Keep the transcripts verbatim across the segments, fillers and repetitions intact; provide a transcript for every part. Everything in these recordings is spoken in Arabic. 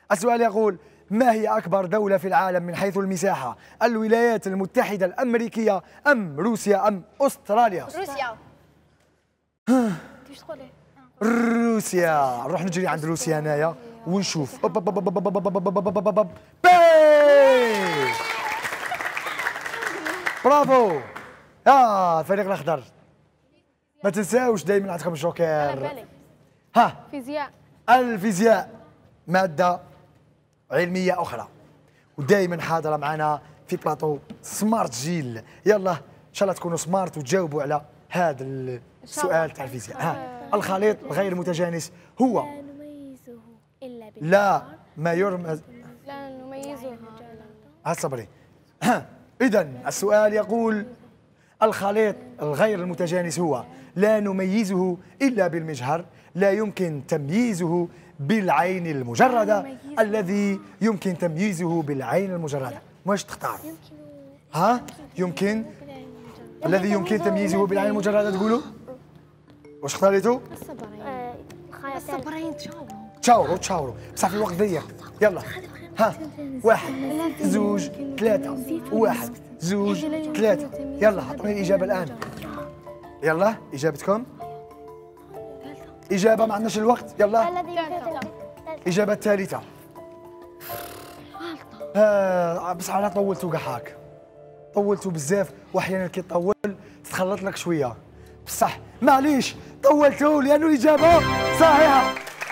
السؤال يقول: ما هي أكبر دولة في العالم من حيث المساحة؟ الولايات المتحدة الأمريكية أم روسيا أم أستراليا؟ روسيا. كيفاش تقولي؟ روسيا. نروح نجري عند روسيا هنايا ونشوف. برافو اه الفريق الاخضر. ما تنساوش دائما عندكم الجوكر. ها فيزياء. الفيزياء ماده علميه اخرى ودائما حاضره معنا في بلاطو سمارت جيل. يلا ان شاء الله تكونوا سمارت وتجاوبوا على هذا السؤال تاع الفيزياء. ها الخليط الغير متجانس هو لا نميزه إلا بالنهار. لا ما يرمز. لا نميزها. صبري. إذا السؤال يقول: الخليط الغير المتجانس هو لا نميزه إلا بالمجهر، لا يمكن تمييزه بالعين المجردة، الذي يمكن تمييزه بالعين المجردة. واش تختار؟ ها؟ يمكن الذي يمكن تمييزه بالعين المجردة. تقولوا واش اختاريتوا؟ الصبرين تشاوروا تشاوروا بصح في الوقت ضيق. يلا ها واحد زوج ثلاثة واحد زوج ثلاثة. يلا عطوني الإجابة الآن. يلا إجابتكم. إجابة ما عندناش الوقت. يلا الإجابة الثالثة. آه بصح أنا طولتوا كاع هاك طولتوا بزاف وأحيانا كي تطول تتخلط لك شوية بصح معليش طولتوا لأنه الإجابة صحيحة.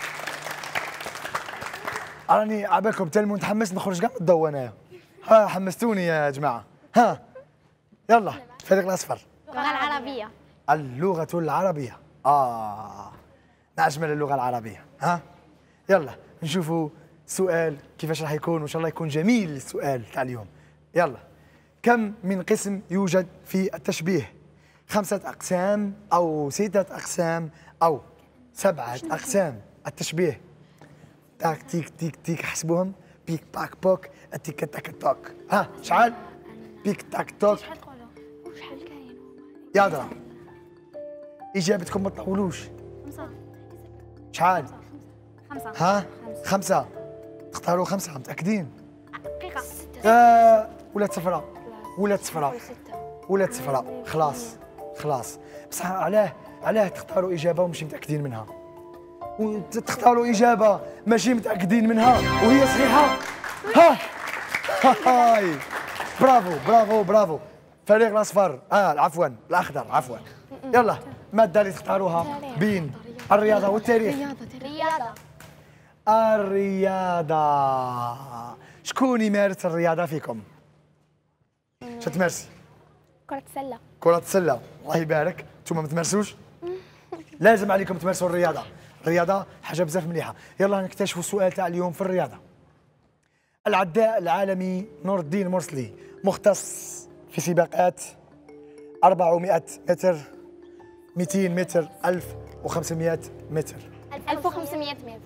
راني عبالكم تالمو متحمس نخرج كاع من الضو انايا. ها حمستوني يا جماعه. ها يلا الفريق الاصفر. اللغة العربية. اللغة العربية. اه ما اجمل اللغة العربية. ها يلا نشوفوا سؤال كيفاش راح يكون وان شاء الله يكون جميل السؤال تاع اليوم. يلا كم من قسم يوجد في التشبيه؟ خمسة أقسام أو ستة أقسام أو سبعة أقسام التشبيه؟ تاك تيك تيك تيك حسبوهم. بيك باك بوك تيك تاك توك. ها شحال؟ بيك تاك توك. شحال تقولوا؟ وشحال كاين؟ يا درا إجابتكم ما تطولوش. خمسة. شحال؟ خمسة. ها؟ خمسة. تختاروا خمسة متأكدين؟ دقيقة. آه ولات صفراء ولات صفراء ولات صفراء. خلاص خلاص بصح علاه علاه تختاروا إجابة ومش متأكدين منها وتختاروا إجابة ماشي متأكدين منها وهي صحيحة؟ ها هاي برافو برافو برافو فريق الأصفر. آه عفوا الأخضر عفوا. يلا المادة اللي تختاروها بين الرياضة والتاريخ. رياضة. الرياضة. شكون يمارس الرياضة فيكم؟ شتمارسي؟ كرة السلة. كرة السلة. الله يبارك. انتوما ما تمارسوش؟ لازم عليكم تمارسوا الرياضة. الرياضة حاجة بزاف مليحة. يلا نكتشفوا السؤال تاع اليوم في الرياضة. العداء العالمي نور الدين مرسلي مختص في سباقات أربعمائة متر مئتين متر ألف وخمسمائة متر. ألف وخمسمائة متر.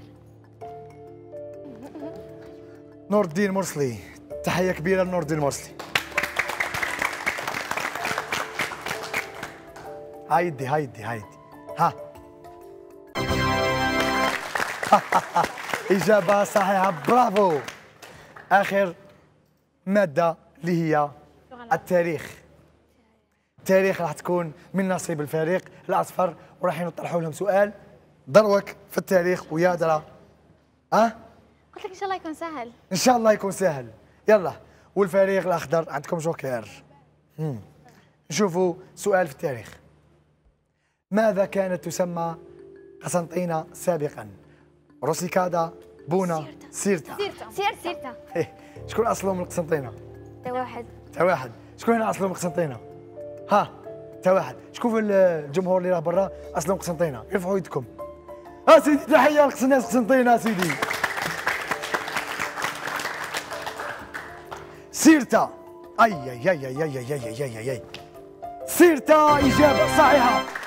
نور الدين مرسلي تحية كبيرة لنور الدين مرسلي. هايدي هايدي هايدي. ها إجابة صحيحة برافو. آخر مادة اللي هي التاريخ. التاريخ راح تكون من نصيب الفريق الأصفر وراح نطرحوا لهم سؤال دروك في التاريخ ويا درا. أه؟ قلت لك إن شاء الله يكون سهل. إن شاء الله يكون سهل. يلا والفريق الأخضر عندكم جوكر. مم. نشوفوا سؤال في التاريخ. ماذا كانت تسمى قسنطينة سابقا؟ روسيكادا بونا سيرتا. سيرتا. سيرتا. سيرتا. إيه. شكون اصله من القسنطينه؟ تا واحد. تا واحد. شكون هنا اصله من القسنطينه؟ ها تا واحد. شكون في الجمهور اللي راه برا اصله من القسنطينه؟ ارفعوا يدكم. اه سيدي تحيه للناس قسنطينه سيدي. سيرتا. اي اي اي اي اي اي اي اي اي سيرتا اجابه صحيحه.